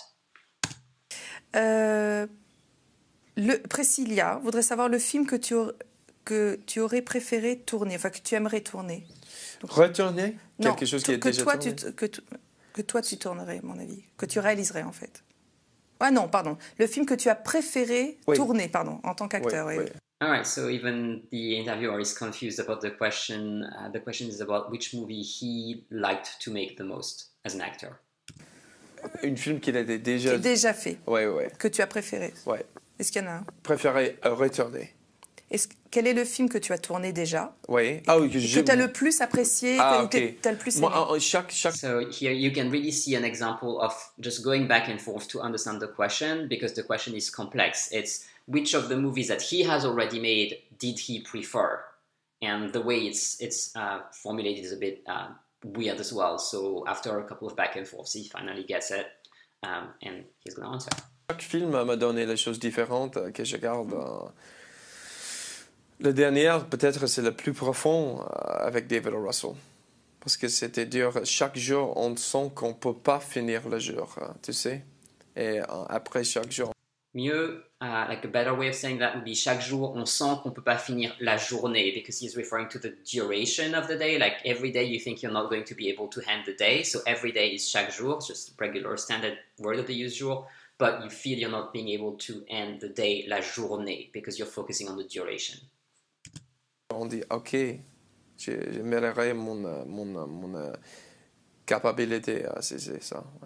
Euh... Le, Priscilla voudrait savoir le film que tu, que tu aurais préféré tourner, enfin que tu aimerais tourner? Donc, Retourner non, quelque chose qui est que déjà toi, tourné. tu, que, tu- que toi tu tournerais, à mon avis, que tu réaliserais en fait. Ah non, pardon, le film que tu as préféré Oui. tourner, pardon, en tant qu'acteur. Oui, oui. oui. All right, so even the interviewer is confused about the question. Uh, the question is about which movie he liked to make the most as an actor. Un film qu'il a Qui déjà. est déjà fait, Ouais, ouais, que tu as préféré. ouais. Est-ce qu'il y en a un? Préféré euh, retourner. Est-ce, quel est le film que tu as tourné déjà Oui. Ah oui, que et je- que tu as le plus apprécié, Ah, que ok. tu as le plus aimé? Moi, en- en- chaque, chaque So here you can really see an example of just going back and forth to understand the question because the question is complex. It's which of the movies that he has already made did he prefer? And the way it's it's uh, formulated is a bit uh, weird as well. So after a couple of back and forths, he finally gets it, um, and he's going to answer. Chaque film m'a donné les choses différentes euh, que je garde. euh. Le dernier, peut-être, c'est le plus profond euh, avec David O. Russell. Parce que c'était dur. Chaque jour, on sent qu'on ne peut pas finir le jour, hein, tu sais. Et euh, après chaque jour, Mieux, uh, like a better way of saying that would be chaque jour, on sent qu'on peut pas finir la journée because he's referring to the duration of the day. Like every day you think you're not going to be able to end the day. So every day is chaque jour, it's just regular standard word of the use jour. But you feel you're not being able to end the day, la journée, because you're focusing on the duration. on dit, OK, j'ai- j'améliorerai mon, euh, mon, euh, mon euh, capacité à saisir ça. Ouais.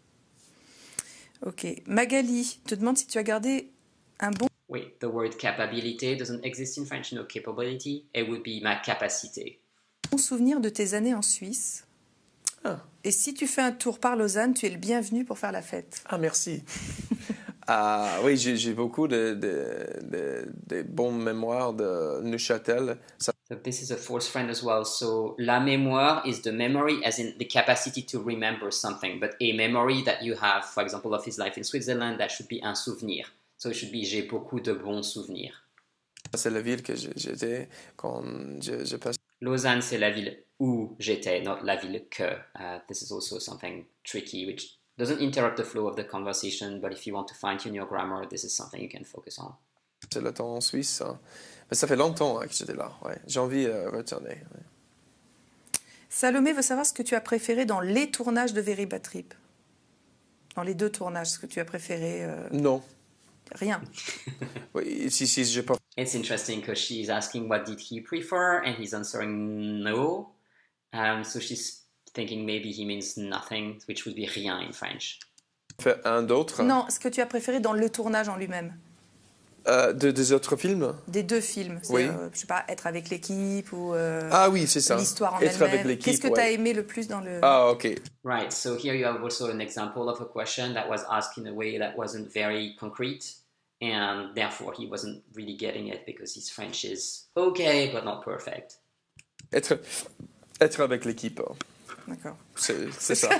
Ok. Magali te demande si tu as gardé un bon Wait, the word capabilité doesn't exist in French, no capability. It would be ma capacité. souvenir de tes années en Suisse. Ah. Et si tu fais un tour par Lausanne, tu es le bienvenu pour faire la fête. Ah, merci. Ah, oui, j'ai j'ai beaucoup de, de, de, de bonnes mémoires de Neuchâtel. Ça, So this is a false friend as well. So la mémoire is the memory as in the capacity to remember something, but a memory that you have, for example, of his life in Switzerland, that should be un souvenir. So it should be j'ai beaucoup de bons souvenirs. c'est la ville que j'ai- j'étais quand je, je passais. Lausanne, c'est la ville où j'étais, not la ville que. Uh, this is also something tricky, which doesn't interrupt the flow of the conversation, but if you want to fine-tune your grammar, this is something you can focus on. C'est le temps en Suisse. Hein. Mais ça fait longtemps hein, que j'étais là. Ouais. J'ai envie de euh, retourner. Ouais. Salomé veut savoir ce que tu as préféré dans les tournages de Very Bad Trip. Dans les deux tournages, ce que tu as préféré. euh, Non. Rien. Oui, si, si, je peux. It's interesting because she's asking what did he prefer, and he's answering no. Um, so she's thinking maybe he means nothing, which would be rien in French. Faire un d'autre. Non, ce que tu as préféré dans le tournage en lui-même. Euh, de, des autres films. Des deux films. Oui. Euh, je sais pas, être avec l'équipe ou euh, Ah oui, c'est ça. l'histoire en Être avec elle-même. l'équipe. Qu'est-ce que tu ouais. as aimé le plus dans le... Ah, ok. Right, so here you have also an example of a question that was asked in a way that wasn't very concrete, and therefore he wasn't really getting it because his French is okay, but not perfect. Être, être avec l'équipe. hein. D'accord. C'est c'est ça.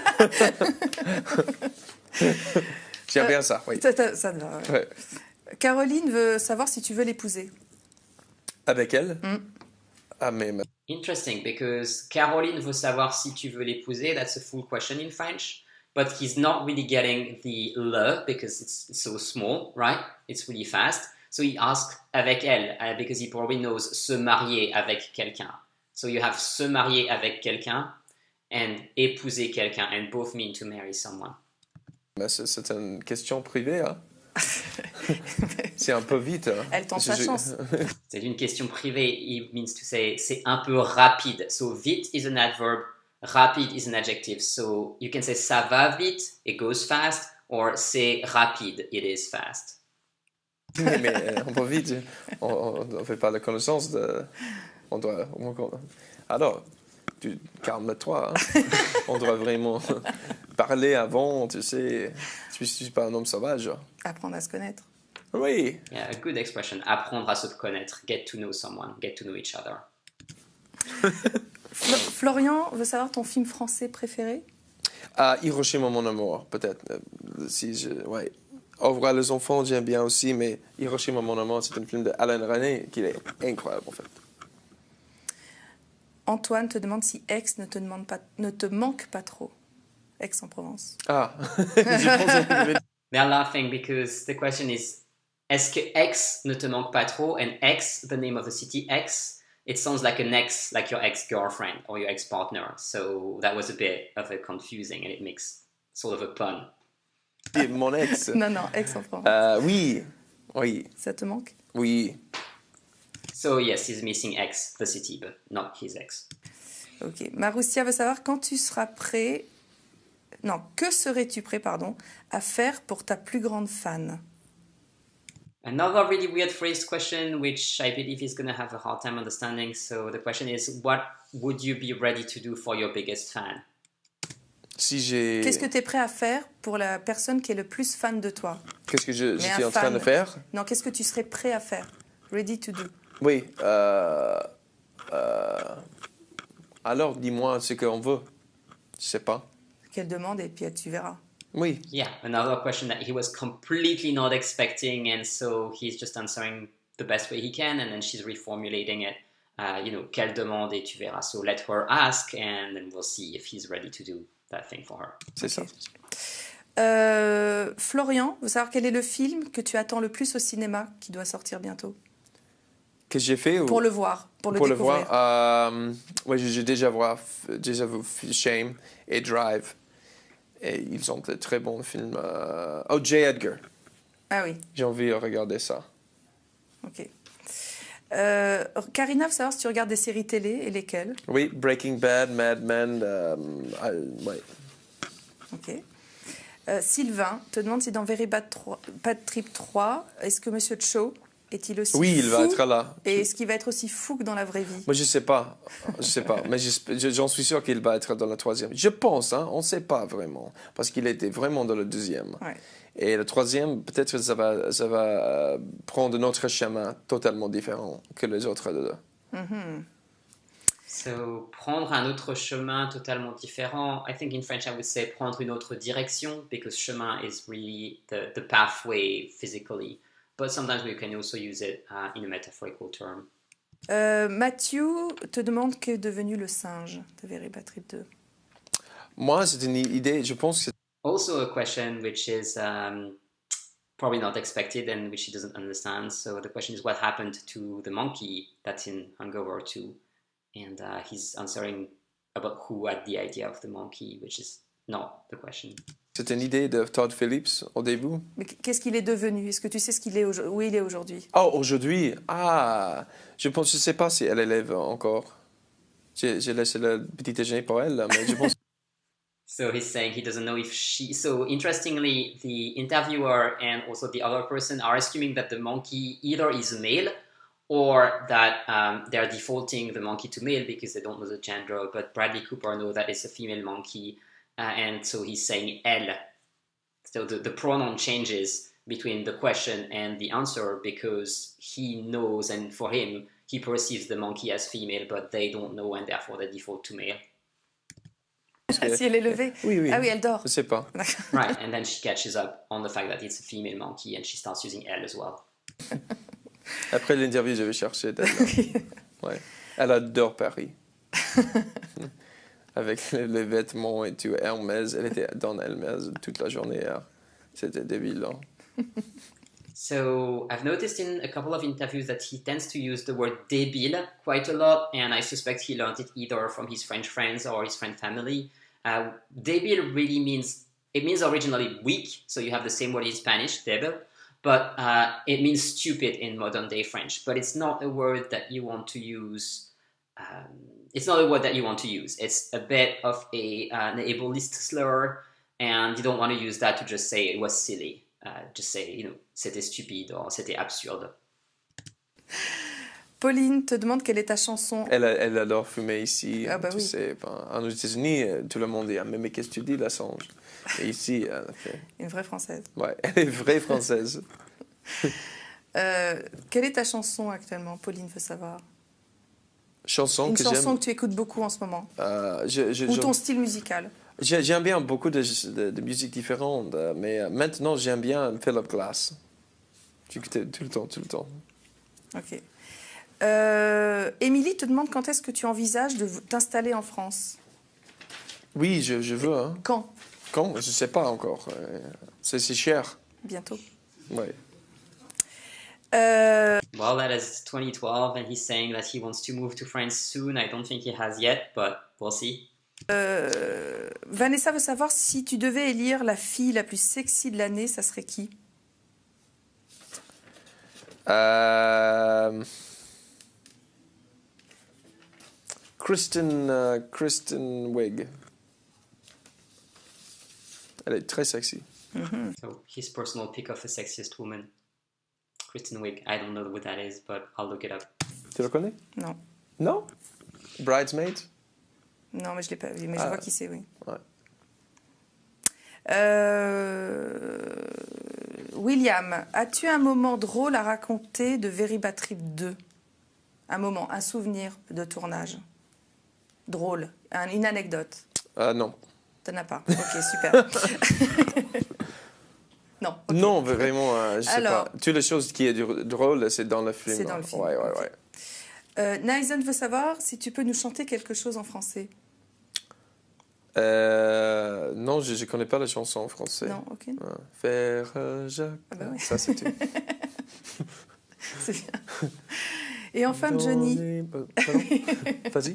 J'aime bien ça, oui. Ça, ça, ça te va, ouais. Ouais. Caroline veut savoir si tu veux l'épouser. Avec elle Mm. Ah, mais ma- Interesting, because Caroline veut savoir si tu veux l'épouser. That's a full question in French, but he's not really getting the le because it's, it's so small, right? It's really fast. So he asks avec elle uh, because he probably knows se marier avec quelqu'un. So you have se marier avec quelqu'un and épouser quelqu'un, and both mean to marry someone. mais c'est c'est une question privée. Hein. C'est un peu vite. Hein. Elle tente Je- sa je- chance. C'est une question privée. It means to say c'est un peu rapide. So vite is an adverb, rapide is an adjective. So you can say ça va vite, it goes fast, or c'est rapide, it is fast. mais mais, euh, on peut vite. On ne fait pas la connaissance de. On doit. on- Alors, tu calme-toi. Hein. On doit vraiment parler avant, tu sais. Je ne suis pas un homme sauvage. Apprendre à se connaître. Oui. Yeah, a good expression. Apprendre à se connaître, get to know someone, get to know each other. Flo- Florian veut savoir ton film français préféré. Ah, Hiroshima, mon amour, peut-être. euh, Si je, ouais. Au revoir les enfants, j'aime bien aussi, mais Hiroshima, mon amour, c'est un film de Alain René qui est incroyable, en fait. Antoine te demande si Aix ne te, demande pas, ne te manque pas trop. Aix en Provence. Ah, je pensais que j'avais- They're laughing because the question is, est-ce que X ne te manque pas trop? And X, the name of the city, X, it sounds like an ex, like your ex-girlfriend or your ex-partner. So that was a bit of a confusing and it makes sort of a pun. Et mon ex. Non, non, ex en France. Euh, oui, oui, Ça te manque? oui. So yes, he's missing X, the city, but not his ex. Ok. Marussia veut savoir quand tu seras prêt... Non, que serais-tu prêt, pardon, à faire pour ta plus grande fan? Another really weird phrased question, which I believe he's going to have a hard time understanding. So the question is, what would you be ready to do for your biggest fan? Si j'ai... Qu'est-ce que tu es prêt à faire pour la personne qui est le plus fan de toi? Qu'est-ce que je, Mais j'étais un en train fan. de faire? Non, qu'est-ce que tu serais prêt à faire? Ready to do. Oui. Euh, euh, alors, dis-moi ce qu'on veut. Je sais pas. Qu'elle demande et puis tu verras. Oui. Yeah, another question that he was completely not expecting, and so he's just answering the best way he can, and then she's reformulating it. Uh, you know, qu'elle demande et tu verras. So let her ask, and then we'll see if he's ready to do that thing for her. C'est Ok. ça. Euh, Florian veut savoir quel est le film que tu attends le plus au cinéma qui doit sortir bientôt? Que j'ai fait ou... Pour le voir, pour le Pour le découvrir. voir, euh, ouais, j'ai déjà, voir, déjà vu Shame et Drive. Et ils ont de très bons films. Euh... Oh, J. Edgar. Ah oui, J'ai envie de regarder ça. ok. Euh, Karina veut savoir si tu regardes des séries télé et lesquelles. Oui, Breaking Bad, Mad Men. Euh, ah, ouais. Ok. Euh, Sylvain te demande si dans Very Bad, trois, Bad Trip trois, est-ce que Monsieur Cho est-il aussi Oui, fou il va être là. et est-ce qu'il va être aussi fou que dans la vraie vie? Moi, je sais pas. Je sais pas. Mais j'esp- j'en suis sûr qu'il va être dans la troisième. Je pense, hein. On ne sait pas vraiment. Parce qu'il était vraiment dans le deuxième. Ouais. Et le troisième, peut-être que ça va, ça va euh, prendre un autre chemin totalement différent que les autres deux. Mhm. So, prendre un autre chemin totalement différent. I think in French I would say prendre une autre direction, because chemin is really the, the pathway physically. But sometimes we can also use it uh, in a metaphorical term. Euh, Mathieu te demande qu'est devenu le singe de Very Bad Trip deux. Moi, c'est une idée, je pense que Also a question which is um, probably not expected and which he doesn't understand. So the question is, what happened to the monkey that's in Hangover two? And uh, he's answering about who had the idea of the monkey, which is not the question. c'est une idée de Todd Phillips au début. Mais qu'est-ce qu'il est devenu? Est-ce que tu sais ce qu'il est aujourd- où il est aujourd'hui? Oh, aujourd'hui, ah, je pense, je sais pas si elle élève encore. J'ai j'ai laissé le petit déjeuner pour elle, mais je pense. So he's saying he doesn't know if she... So interestingly, the interviewer and also the other person are assuming that the monkey either is male or that um, they're defaulting the monkey to male because they don't know the gender, but Bradley Cooper knows that it's a female monkey, uh, and so he's saying elle. So the, the pronoun changes between the question and the answer because he knows, and for him, he perceives the monkey as female, but they don't know, and therefore they default to male. Ah, si elle est levée? Oui, oui. Ah oui, elle dort. Je sais pas. Right, and then she catches up on the fact that it's a female monkey, and she starts using elle as well. Après l'interview, je vais chercher d'elle. Ouais. Elle adore Paris. Avec les, les vêtements et tout, Hermès. Elle était dans Hermès toute la journée. Hein. C'était débile. Hein. So I've noticed in a couple of interviews that he tends to use the word débile quite a lot, and I suspect he learned it either from his French friends or his French family. Uh, débile really means, it means originally weak, so you have the same word in Spanish, débil, but uh, it means stupid in modern day French. But it's not a word that you want to use. Um, it's not a word that you want to use. It's a bit of a, uh, an ableist slur, and you don't want to use that to just say it was silly. Uh, just say, you know, c'était stupide or c'était absurde. Pauline te demande quelle est ta chanson. Elle, elle adore fumer ici. Ah bah tu oui. sais, ben, aux États-Unis, tout le monde dit ah, mais, mais qu'est-ce que tu dis, la songe? Et ici, elle fait. Une vraie française. Ouais, elle est vraie française. Euh, quelle est ta chanson actuellement? Pauline veut savoir. Chanson Une que chanson j'aime. que tu écoutes beaucoup en ce moment. Euh, je, je, Ou je- ton style musical. j'ai- J'aime bien beaucoup de, de, de musiques différentes, euh, mais euh, maintenant j'aime bien Philip Glass. J'écoutais tout le temps, tout le temps. Ok. Euh, Émilie te demande quand est-ce que tu envisages de v- t'installer en France? Oui, je, je veux. Hein. Quand? Quand? Je sais pas encore. Euh, C'est c'est cher. Bientôt. Ouais. Euh, Well, that is twenty twelve, and he's saying that he wants to move to France soon. I don't think he has yet, but we'll see. euh, Vanessa veut savoir si tu devais élire la fille la plus sexy de l'année, ça serait qui? Euh, Kristen, euh, Kristen Wiig. Elle est très sexy. Mm-hmm. So his personal pick of the sexiest woman, Kristen Wiig. I don't know what that is, but I'll look it up. Tu la connais? Non, Non? Bridesmaids? non, mais je l'ai pas vu, mais je Ah. vois qui c'est, oui. Ouais. Euh, William, as-tu un moment drôle à raconter de Very Bad Trip deux? Un moment, un souvenir de tournage drôle, un- une anecdote. Euh, non. T'en as pas? Ok, super. Non. ok. Non, vraiment, euh, je sais Alors. pas. Toutes les choses qui est du- drôle, c'est dans le film. C'est dans le film, Ouais, ouais, ok. ouais. Euh, Nyson veut savoir si tu peux nous chanter quelque chose en français. Euh, non, je ne connais pas la chanson en français. Non, ok. Ouais. Faire euh, Jacques. Ah bah ouais. Ça, c'est tout. C'est bien. Et enfin, Johnny. Dans les- euh, pardon. Vas-y.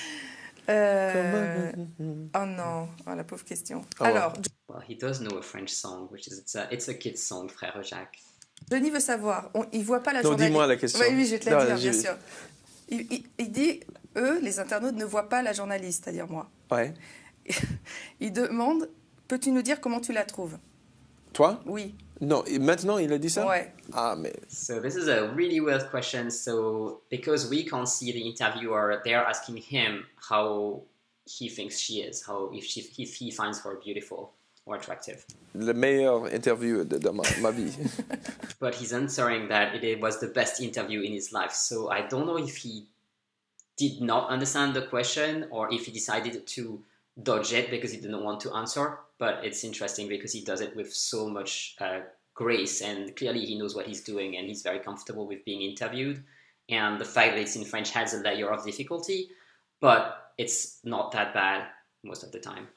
Euh, Oh non, oh, la pauvre question. Ah ouais. Alors, Well, he does know a French song, which is it's a, it's a kid's song, Frère Jacques. Johnny veut savoir, on, il voit pas la Non, journaliste. dis-moi la question. Oui, oui, je vais te la Non, dire, j'ai- bien sûr. Il, il- il dit, eux, les internautes, ne voient pas la journaliste, c'est-à-dire moi. Ouais. Il demande, peux-tu nous dire comment tu la trouves? Toi? Oui. Non, et maintenant il a dit ça? Ouais. Ah, mais. So this is a really weird question. So because we can't see the interviewer, they're asking him how he thinks she is, how if she if he finds her beautiful or attractive. Le meilleur interview de, de ma, ma vie. But he's answering that it was the best interview in his life. So I don't know if he did not understand the question or if he decided to dodge it because he didn't want to answer. But it's interesting because he does it with so much uh, grace, and clearly he knows what he's doing, and he's very comfortable with being interviewed. And the fact that it's in French adds a layer of difficulty, but it's not that bad most of the time.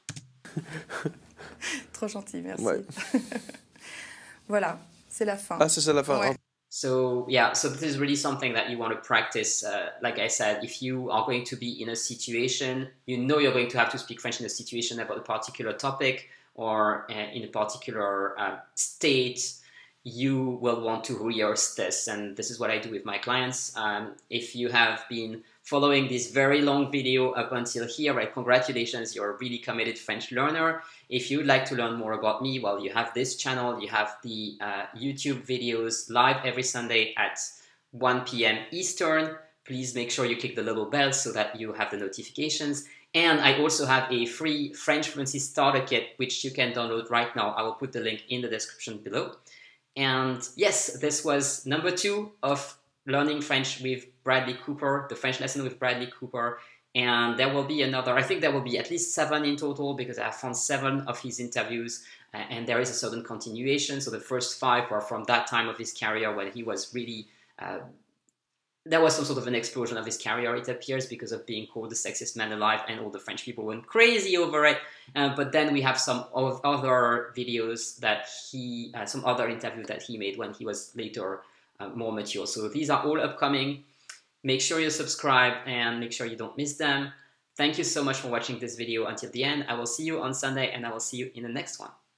Trop gentil, merci. Ouais. Voilà, c'est la fin. Ah, ça, c'est la fin. Ouais. So yeah, so this is really something that you want to practice. Uh, like I said, if you are going to be in a situation, you know you're going to have to speak French in a situation about a particular topic or uh, in a particular uh, state, you will want to rehearse this. And this is what I do with my clients. Um, if you have been following this very long video up until here, right, congratulations, you're a really committed French learner. If you'd like to learn more about me, well, you have this channel, you have the uh, YouTube videos live every Sunday at one p m Eastern. Please make sure you click the little bell so that you have the notifications. And I also have a free French Fluency Starter Kit, which you can download right now. I will put the link in the description below. And yes, this was number two of Learning French with Bradley Cooper, the French lesson with Bradley Cooper. And there will be another, I think there will be at least seven in total because I found seven of his interviews uh, and there is a certain continuation. So the first five were from that time of his career when he was really, uh, there was some sort of an explosion of his career, it appears, because of being called the sexiest man alive and all the French people went crazy over it. Uh, but then we have some of other videos that he, uh, some other interviews that he made when he was later uh, more mature. So these are all upcoming. Make sure you subscribe and make sure you don't miss them. Thank you so much for watching this video until the end. I will see you on Sunday and I will see you in the next one.